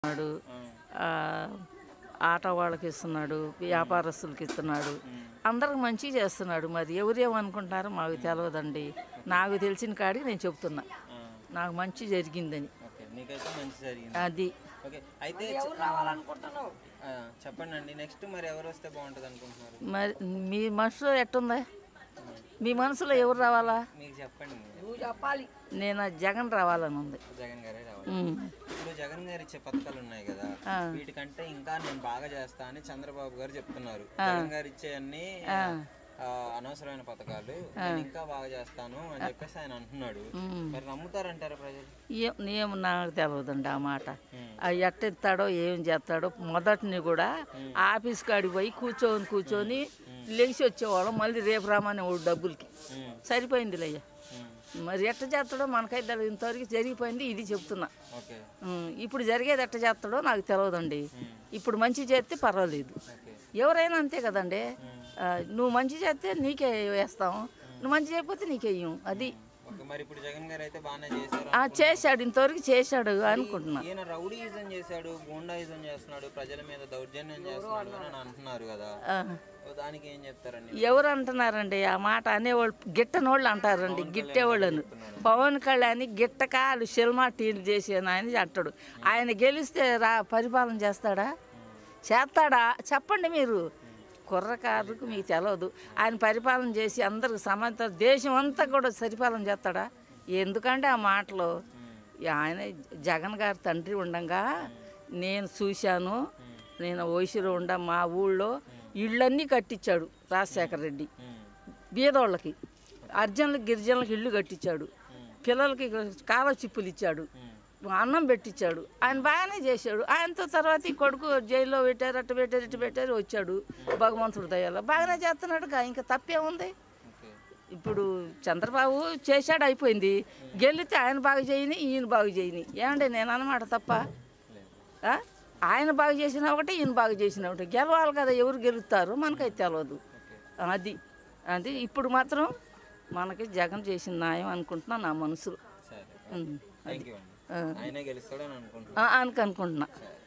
ఇస్తున్నాడు, ఆటో వాళ్ళకి ఇస్తున్నాడు, వ్యాపారస్తులకి ఇస్తున్నాడు, అందరికి మంచి చేస్తున్నాడు. మరి ఎవరేమనుకుంటున్నారో మాకు తెలియదండి. నాకు తెలిసిన కాడికి నేను చెప్తున్నా, నాకు మంచి జరిగిందని. అది అయితే చెప్పండి అండి, నెక్స్ట్ మరి ఎవరు వస్తే బాగుంటుంది అనుకుంటున్నారు? మరి మీ మనసులో ఎట్టుందా? మీ మనసులో ఎవరు రావాలా మీకు చెప్పండి. నేను జగన్ రావాలని ఉంది. జగన్ గారే రావాలి. ఇప్పుడు జగన్ గారు ఇచ్చే పథకాలు ఉన్నాయి కదా, వీటికంటే ఇంకా నేను బాగా చేస్తా అని చంద్రబాబు గారు చెప్తున్నారు. జగన్ గారు ఇచ్చే అన్ని అనవసరమైన పథకాలు, నేను ఇంకా బాగా చేస్తాను అని చెప్పేసి ఆయన అంటున్నాడు. మరి నమ్ముతారంటారా ప్రజలు? ఏం నాకు తెలియదండి ఆ మాట. అవి ఎట్టిస్తాడో ఏం చేస్తాడో. మొదటిని కూడా ఆఫీస్ కాడికి పోయి కూర్చొని లెగిసి వచ్చేవాళ్ళం, మళ్ళీ రేపు రామని డబ్బులకి సరిపోయింది అయ్యా. మరి ఎట్ట చేస్తాడో మనకైతే ఇంతవరకు జరిగిపోయింది, ఇది చెప్తున్నా. ఇప్పుడు జరిగేది ఎట్ట చేస్తాడో నాకు తెలియదండి. ఇప్పుడు మంచి చేస్తే పర్వాలేదు, ఎవరైనా అంతే కదండి. నువ్వు మంచి చేస్తే నీకే వేస్తాం, నువ్వు మంచి చేయకపోతే నీకేయం. అది చేశాడు, ఇంతవరకు చేశాడు అనుకుంటున్నా. రౌడీయిజం చేశాడు, గూండాయిజం చేస్తున్నాడు, ప్రజల మీద దౌర్జన్యం చేస్తున్నాడు అని అంటున్నారు కదా, దానికి ఏం చెప్తారండి? ఎవరు అంటున్నారండి ఆ మాట? అనేవాళ్ళు గిట్టనోళ్ళు అంటారండి, గిట్టేవాళ్ళను. పవన్ కళ్యాణ్ గిట్టకాలు సినిమా టీలు చేసాను ఆయన అంటాడు. ఆయన గెలిస్తే పరిపాలన చేస్తాడా? చెప్పండి మీరు. కుర్రకారుకు మీకు తెలియదు. ఆయన పరిపాలన చేసి అందరికి సమాంతర దేశం అంతా కూడా పరిపాలన చేస్తాడా? ఎందుకంటే ఆ మాటలు ఆయన జగన్ గారి తండ్రి ఉండగా నేను చూశాను. నేను వయసులో మా ఊళ్ళో ఇళ్ళన్నీ కట్టించాడు రాజశేఖర రెడ్డి. బీదోళ్ళకి, అర్జునులకి, గిరిజనులకి ఇళ్ళు కట్టించాడు. పిల్లలకి స్కాలర్షిప్లు ఇచ్చాడు, అన్నం పెట్టించాడు. ఆయన బాగానే చేశాడు. ఆయనతో తర్వాత ఈ కొడుకు జైల్లో పెట్టారు, ఇటు పెట్టారు వచ్చాడు. భగవంతుడు దయాలో బాగానే చేస్తున్నాడు. ఇంకా తప్పేముంది? ఇప్పుడు చంద్రబాబు చేశాడు, అయిపోయింది. గెలితే ఆయన బాగు చేయని, ఈయన బాగు చేయని. ఏమండి నేను అన్నమాట తప్ప? ఆయన బాగు చేసిన ఒకటి, ఈయన బాగు చేసిన ఒకటి. గెలవాలి కదా, ఎవరు గెలుస్తారు మనకైతే తెలియదు. అది ఇప్పుడు మాత్రం మనకి జగన్ చేసిన న్యాయం అనుకుంటున్నా నా మనసులో. అనుకుంటున్నా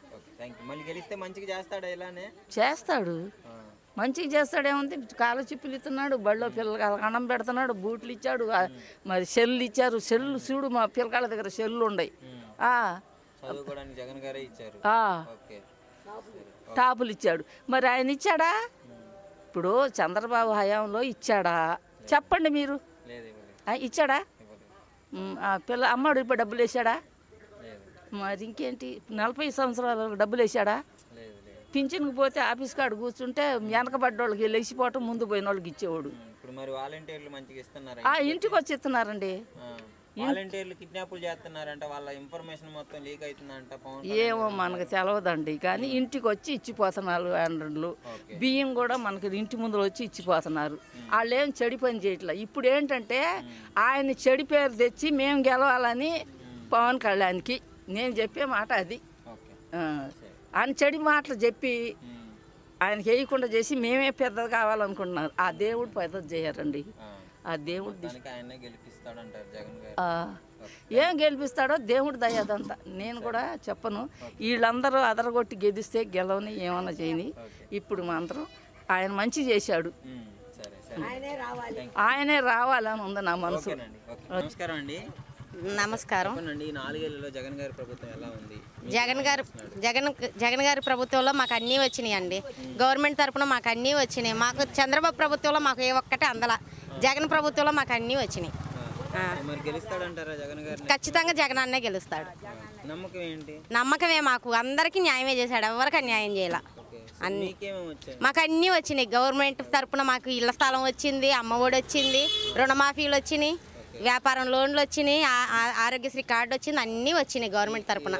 చేస్తాడు, మంచిగా చేస్తాడేముంది. స్కాలర్షిప్లు ఇస్తున్నాడు, బడిలో పిల్లలకి అన్నం పెడుతున్నాడు, బూట్లు ఇచ్చాడు, మరి సెల్లు ఇచ్చారు. సెల్లు చూడు, మా పిల్లకాళ్ళ దగ్గర సెల్లు ఉన్నాయి. టాపులు ఇచ్చాడు. మరి ఆయన ఇచ్చాడా? ఇప్పుడు చంద్రబాబు హయాంలో ఇచ్చాడా? చెప్పండి మీరు. ఇచ్చాడా? అమ్మాడు ఇప్పుడు డబ్బులు వేసాడా? మరి ఇంకేంటి? 40 సంవత్సరాలకు డబ్బులు వేసాడా? పింఛన్కి పోతే ఆఫీస్ కాడ కూర్చుంటే వెనకబడ్డోళ్ళకి లేచిపోవటం, ముందు పోయిన వాళ్ళకి ఇచ్చేవాడు. ఇంటికి వచ్చి ఇస్తున్నారండి. ఏమో మనకు తెలవదండి, కానీ ఇంటికి వచ్చి ఇచ్చిపోతున్నారు. బియ్యం కూడా మనకి ఇంటి ముందు వచ్చి ఇచ్చిపోతున్నారు. వాళ్ళు ఏం చెడి పని చేయట్లేదు. ఇప్పుడు ఏంటంటే ఆయన చెడి పేరు తెచ్చి మేము గెలవాలని పవన్ కళ్యాణ్కి నేను చెప్పే మాట అది. ఆయన చెడి మాటలు చెప్పి ఆయనకి వేయకుండా చేసి మేమే పెద్దది కావాలనుకుంటున్నారు. ఆ దేవుడు పెద్దది చేయరండి. ఆ దేవుడు ఏం గెలిపిస్తాడో దేవుడు దయ్యదంతా. నేను కూడా చెప్పను. వీళ్ళందరూ అదరగొట్టి గెలిస్తే గెలవని ఏమన్నా చేయని. ఇప్పుడు మాత్రం ఆయన మంచి చేశాడు, ఆయనే రావాలని ఉంది నా మనసు. నమస్కారం అండి. నమస్కారం. జగన్ గారి ప్రభుత్వం ఎలా ఉంది? జగన్ గారి ప్రభుత్వంలో మాకు అన్నీ వచ్చినాయి అండి. గవర్నమెంట్ తరఫున మాకు అన్నీ వచ్చినాయి. మాకు చంద్రబాబు ప్రభుత్వంలో మాకు ఏ ఒక్కటే అందల. జగన్ ప్రభుత్వంలో మాకు అన్నీ వచ్చినాయి. ఖచ్చితంగా జగన్ అన్నే గెలుస్తాడు. నమ్మకమే. మాకు అందరికీ న్యాయమే చేశాడు, ఎవరికి అన్యాయం చేయాల. మాకు అన్నీ వచ్చినాయి. గవర్నమెంట్ తరఫున మాకు ఇళ్ల స్థలం వచ్చింది, అమ్మఒడి వచ్చింది, రుణమాఫీలు వచ్చినాయి, వ్యాపారం లోన్లు వచ్చినాయి, ఆరోగ్యశ్రీ కార్డు వచ్చింది, అన్నీ వచ్చినాయి గవర్నమెంట్ తరఫున.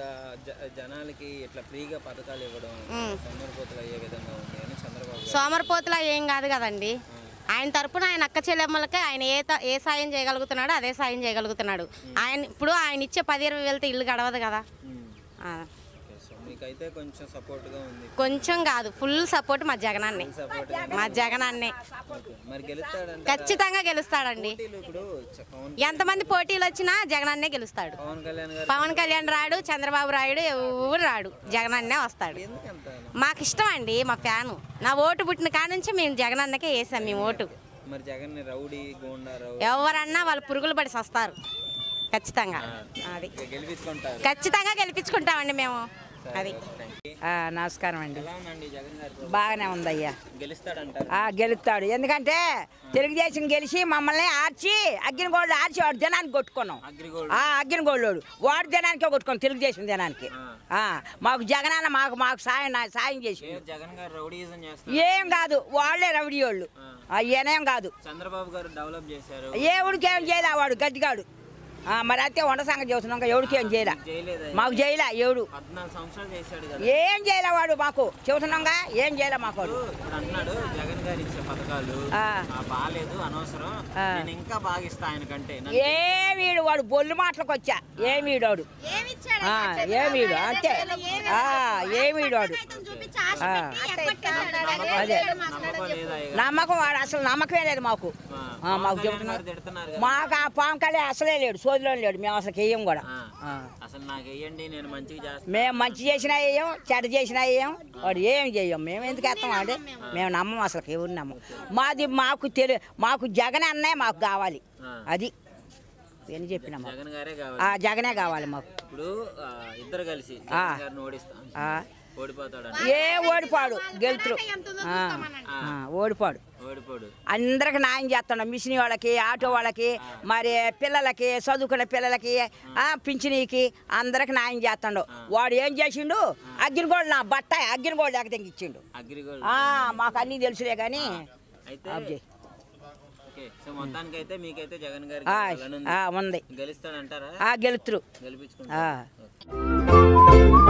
సోమరిపోతులా ఏం కాదు కదండి. ఆయన తరఫున ఆయన అక్క చెల్లెమ్మలకి ఆయన ఏ సాయం చేయగలుగుతున్నాడో అదే సాయం చేయగలుగుతున్నాడు. ఆయన ఇప్పుడు ఆయన ఇచ్చే 10-20 వేలతో ఇల్లు గడవదు కదా. మీకైతే కొంచెం సపోర్ట్ గా ఉంది. కొంచెం కాదు, ఫుల్ సపోర్ట్ మా జగన్ అన్నే. మా జగన్ అన్నే మరి గెలుస్తాడంటే ఖచ్చితంగా గెలుస్తాడండి. ఇప్పుడు ఎంతమంది పోటీలు వచ్చినా జగన్ అన్నే గెలుస్తాడు. పవన్ కళ్యాణ్ రాడు, చంద్రబాబు రాయుడు, ఎవరు రాడు, జగన్ అన్నే వస్తాడు. మాకు ఇష్టం అండి, మా ఫ్యాను. నా ఓటు పుట్టిన కాడ నుంచి మేము జగన్ అన్నకే వేసాం మేము ఓటు. మరి జగన్ రౌడీ గోండా ఎవరన్నా వాళ్ళు పురుగులు పడి వస్తారు ఖచ్చితంగా. అది ఖచ్చితంగా గెలిపించుకుంటామండి మేము. అది నమస్కారం అండి. బాగానే ఉందయ్యా. గెలుస్తాడు. ఎందుకంటే తెలుగుదేశం గెలిచి మమ్మల్ని ఆర్చి అగ్గినగోళ్ళు ఆర్చి వాడు జనానికి కొట్టుకున్నాం. అగ్గినగోళ్ళు వాడు జనానికే కొట్టుకున్నాం, తెలుగుదేశం జనానికి. మాకు జగనన్న మాకు సాయం చేసి ఏం కాదు, వాళ్ళే రౌడీ వాళ్ళు, ఏనేం కాదు. చంద్రబాబు గారు డెవలప్ చేశారు. ఎవడికేం చేయలే వాడు గడ్డిగాడు. మరి అయితే వంట సంగతి చూస్తున్నాం, ఎవరికి ఏం చేయలే, మాకు చేయలే. ఎవడు ఏం చేయలే వాడు, మాకు చెబుతున్నాంగా ఏం చేయలే మాకు. అన్నాడు జగన్ గారు ఇచ్చే పథకాలు బాగాలేదు, అనవసరం, నేను ఇంకా బాగా ఇస్తా ఆయనకంటే. ఏమీడు వాడు బొల్లు మాటలకు వచ్చా, ఏమీడు వాడు, ఏమీడు అంతే, ఏమీడు వాడు. అదే నమ్మకం, వాడు అసలు నమ్మకమే లేదు మాకు. మాకు చెబుతున్నారు, మాకు ఆ పాము కళ్ళే అసలే లేడు, సోదిలో లేడు. మేము అసలు వేయం కూడా. మేము మంచి చేసినా వేయం, చెడ్డ చేసినా వేయం, వాడు ఏం చేయం. మేము ఎందుకు వేస్తాం అంటే మేము నమ్మం, అసలు ఎవరు నమ్మం. మాకు జగన్ అన్నే మాకు కావాలి. అది అని చెప్పినాము, జగనే కావాలి మాకు. ఇప్పుడు ఇద్దరు కలిసి ఓడిపాడు, గెలుతురు ఓడిపాడు. అందరికి న్యాయం చేస్తున్నాం, మిషన్ వాళ్ళకి, ఆటో వాళ్ళకి, మరి పిల్లలకి, చదువుకునే పిల్లలకి, పింఛనీకి అందరికి న్యాయం చేస్తాడు. వాడు ఏం చేసిండు, అగ్గినగోళ్ళు నా బట్ట అగ్గినగోళ్ళు లేక తెంగిచ్చిండు. మాకు అన్నీ తెలుసులే కానీ ఉంది. గెలుస్తాడంటారా? గెలుతురు.